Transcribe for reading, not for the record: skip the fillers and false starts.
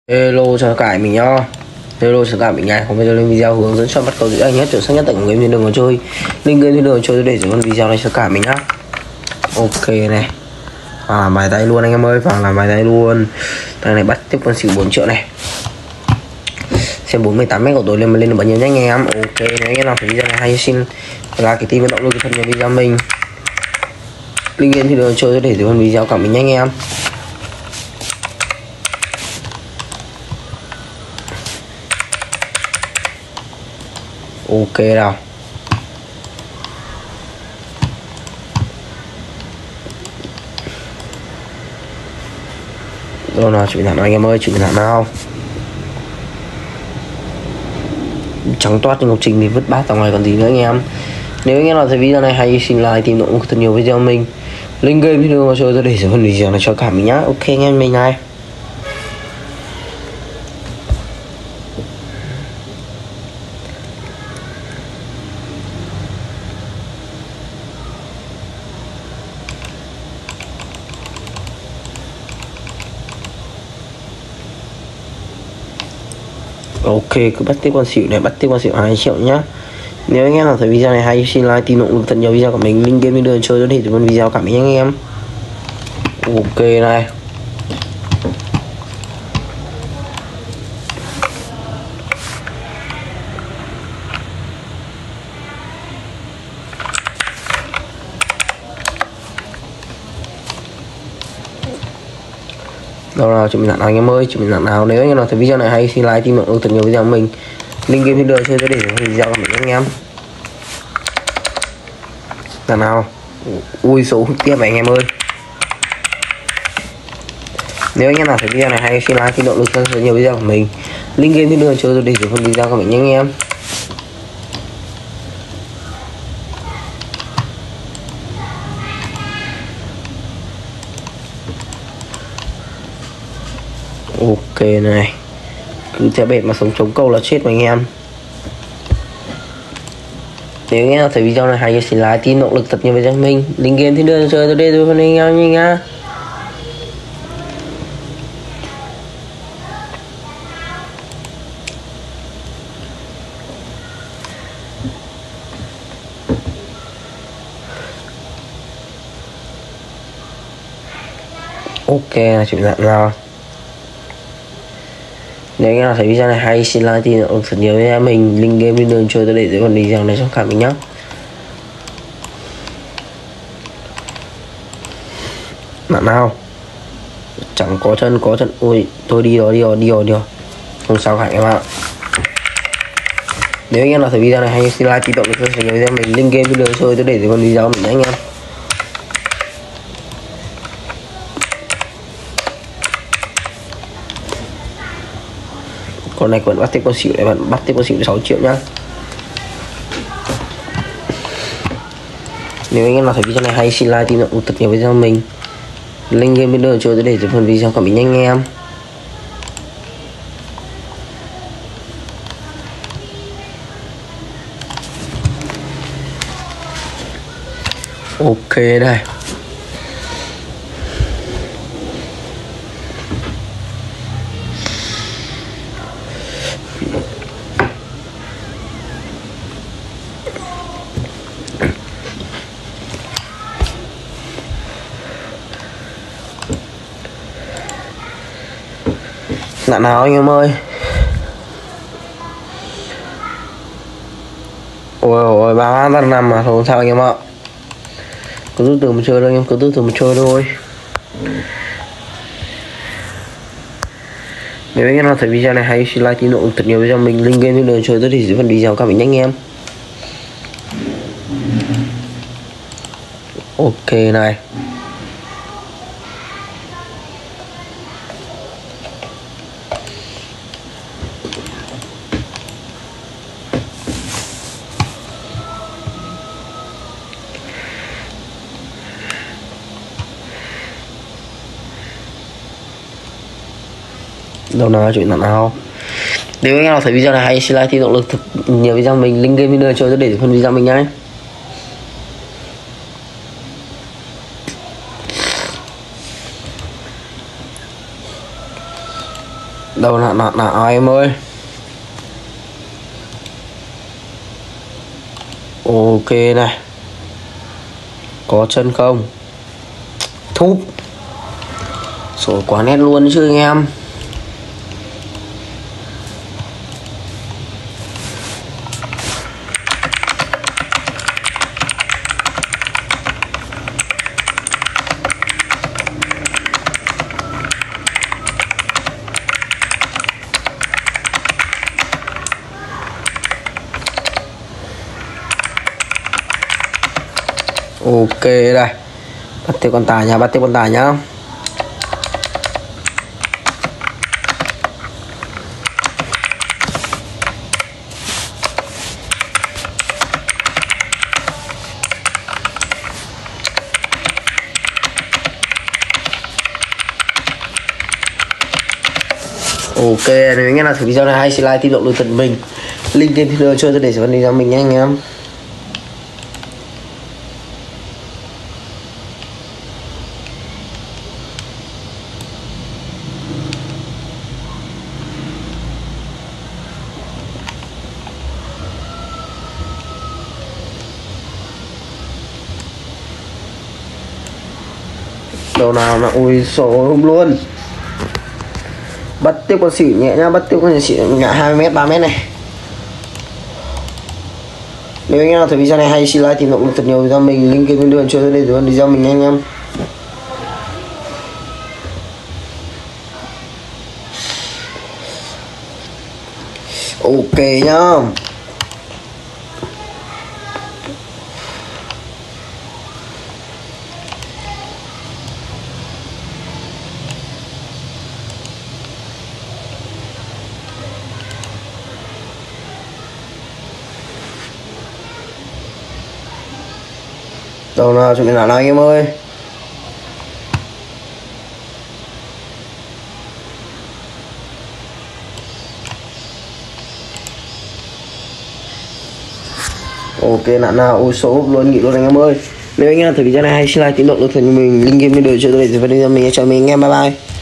Hello chào cả mình nhá. Hello chào cả mình nha. Hôm nay tôi lên video hướng dẫn cho bắt cầu dễ dàng nhất chuẩn xác nhất tại game trên đường có chơi. Link game trên đường chơi để dưới phần video này cho cả mình nhá. Ok này. Làm bài tay luôn anh em ơi, làm bài tay luôn. Thằng này bắt tiếp con xỉu 4 triệu này. Xem 48m của tôi lên được bao nhiêu nhá anh em. Ok nếu anh em nào thấy video này hay xin là cái tim vận động luôn cái phần nhà video mình. Link game trên đường chơi để dưới phần video cả mình nhá anh em. Ok nào. Rồi nào chuẩn bị thẳng nào anh em ơi, chuẩn bị thẳng nào. Trắng toát trên ngọc trình thì vứt bát ra ngoài còn gì nữa anh em. Nếu anh em nào thấy video này hay xin like tìm động thật nhiều video mình. Link game video mà chơi tôi để dưới phần video này cho cả mình nhá. Ok anh em mình này. Ok cứ bắt tiếp con xỉu này, bắt tiếp con xỉu 2 triệu nhá. Nếu anh em nào thấy video này hay xin like tìm động thật nhiều video của mình. Link game video chơi để dưới phần video cả mình anh em. Ok này. Đâu nào chuẩn bị nào anh em ơi, chuẩn bị nào. Nếu anh em nào thấy video này hay xin like tìm động thật nhiều video của mình. Link game video chơi để dưới phần video của mình anh em. Nào. Ui số tiếp anh em ơi. Nếu anh em nào thấy video này hay xin like tìm động lực cho nhiều video của mình. Link game video chơi để dưới phần video của mình nhé anh em. Ok này. Cứ theo bệt mà sống chống câu là chết mà anh em. Nếu anh em nào thấy video này hay xin like tìm động lực thật nhiều video của mình. Link game video chơi tôi đây phần anh em nha. Ok là chuyện dạng nào. Nếu anh em nào thấy video này hay xin like thì thật nhiều với em mình. Link game video chơi tôi để dưới phần video này cho cả mình nhé. Bạn nào chẳng có chân ui tôi đi rồi không sao cả em ạ. Nếu anh em nào thấy video này hay xin like thì động lực cho nhiều với em mình. Link game video chơi tôi để dưới phần video mình nhé anh em. Con này vẫn bắt tiếp con xỉu này, vẫn bắt tiếp con xỉu 6 triệu nhá. Nếu anh em nào thấy video này hay xin like tìm động thật nhiều video mình. Link game video chơi tôi để dưới phần video của mình nhanh anh em. Ok đây. Nạn nào anh em ơi. Ôi ba bát năm mà không sao anh em ạ. Cứ từ từ mà chơi thôi anh em, cứ từ từ mà chơi thôi. Nếu anh em nào thấy video này hay xin like tín độ thật nhiều video mình. Link game video chơi tới thì dưới phần video các bạn nhé anh em. Ok này. Đâu nào chuyện nào. Nếu anh em nào thấy video này hay xin like thì động lực thực nhiều video mình. Link game video chơi để phần video mình nhé. Đâu nào em ơi. Ok này. Có chân không? Thúp. Sổ quá nét luôn chứ anh em. Ok đây. Bắt tiếp con tài nha, bắt tiếp con tài nhá. Ok, nếu anh em nào thử video này hay, like tìm động lực tận mình. Link trên video chơi tôi để cho video mình nha anh em. Đầu nào là ui sổ không luôn. Bắt tiếp con xỉu nhẹ nhá, bắt tiếp con xỉu nhẹ 20m 3m này. Nếu anh em nào thấy video này hay, xin like tìm động lực thật nhiều video mình. Link kênh video chơi đây dưới video mình nha anh em. Ok nhá. Đâu nào chuẩn bị nào anh em ơi. Ok nạn nào ôi số luôn nghỉ luôn anh em ơi. Nếu anh em thấy video này hay, xin like tiến độ lực thần mình. Link game video chơi tôi để video mình cho mình anh em. Bye bye.